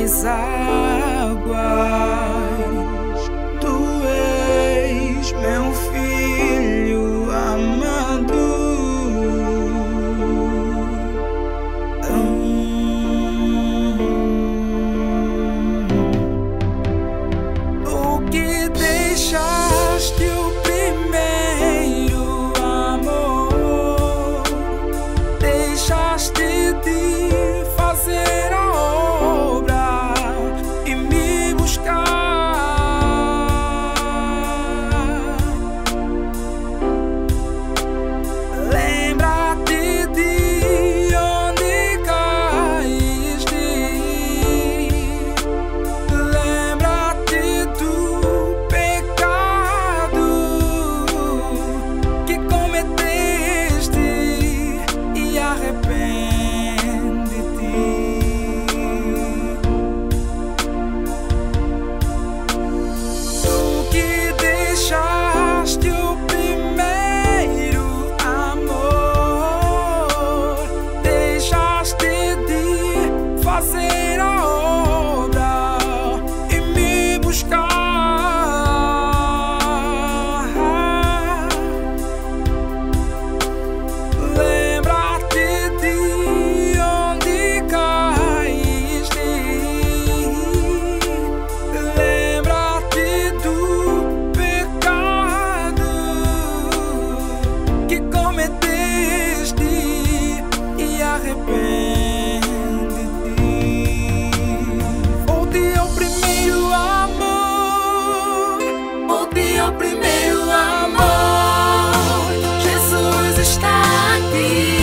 das águas. Tu és meu filho amado. Tu que deixaste o primeiro amor, deixaste de fazer a obra e me buscar. Lembra-te de onde caíste, lembra-te do pecado que cometeste e arrepende-te. Tu que deixaste o primeiro amor, deixaste de fazer a obra e me buscar. Lembra-te de onde caíste, lembra-te do pecado que cometeste e arrepende-te. Volte ao primeiro amor, volte ao primeiro amor. Jesus está aqui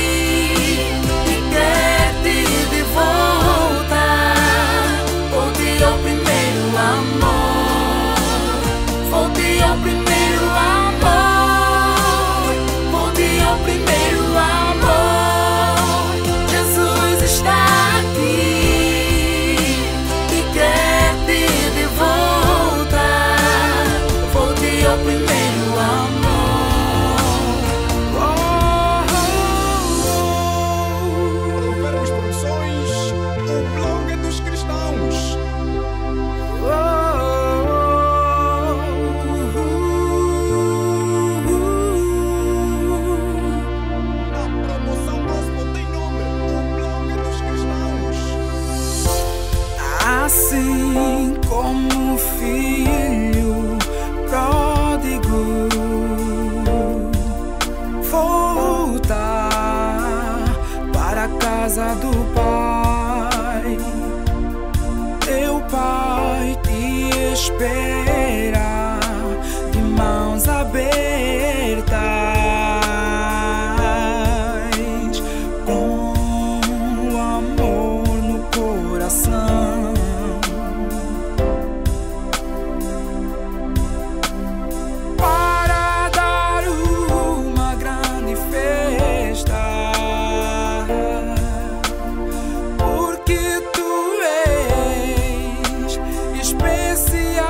e quer te de volta. Volte ao primeiro amor, volte ao primeiro amor, volte ao primeiro amor. Jesus está aqui e quer te de volta. Volte ao primeiro amor. Vermos Produções, o blog dos cristãos. A promoção gospel tem nome, o blog dos cristãos. Assim como o filho pródigo voltar para a casa do pai, teu pai te espera de mãos abertas, com amor no coração. Para dar uma grande festa, porque tu és especial.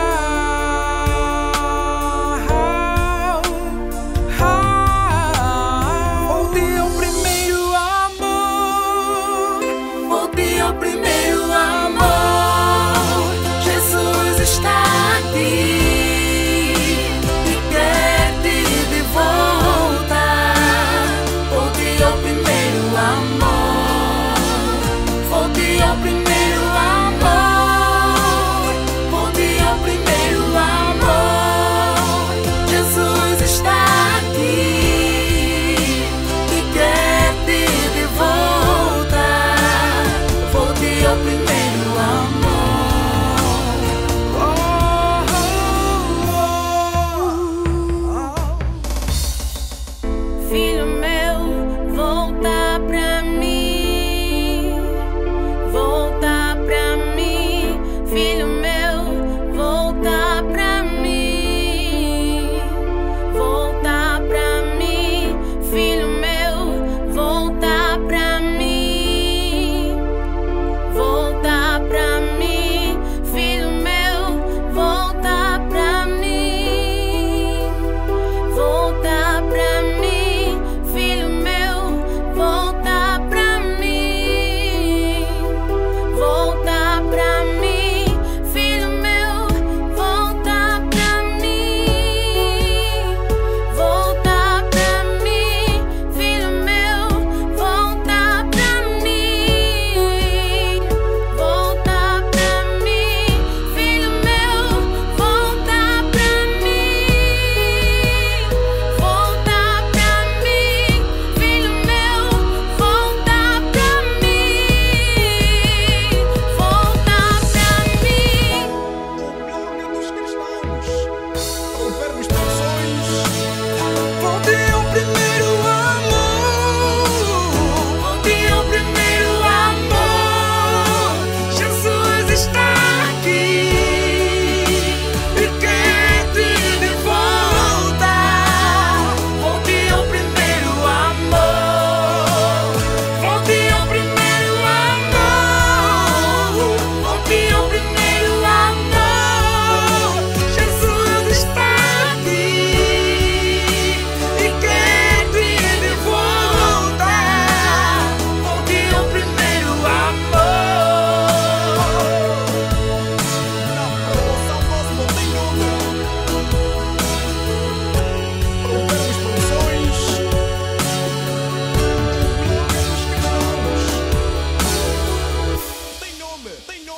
Volte ao primeiro amor, volte ao primeiro amor. Jesus está aqui e quer te de volta. Volte ao primeiro amor, volte ao primeiro amor, volte ao primeiro amor. Jesus está aqui e quer te de volta. Volte ao primeiro amor. Filho meu, volta pra mim, volta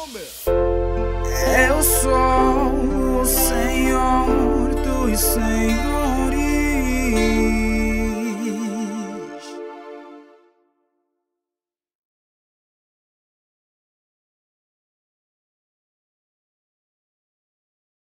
nome. Eu sou o Senhor dos Senhores.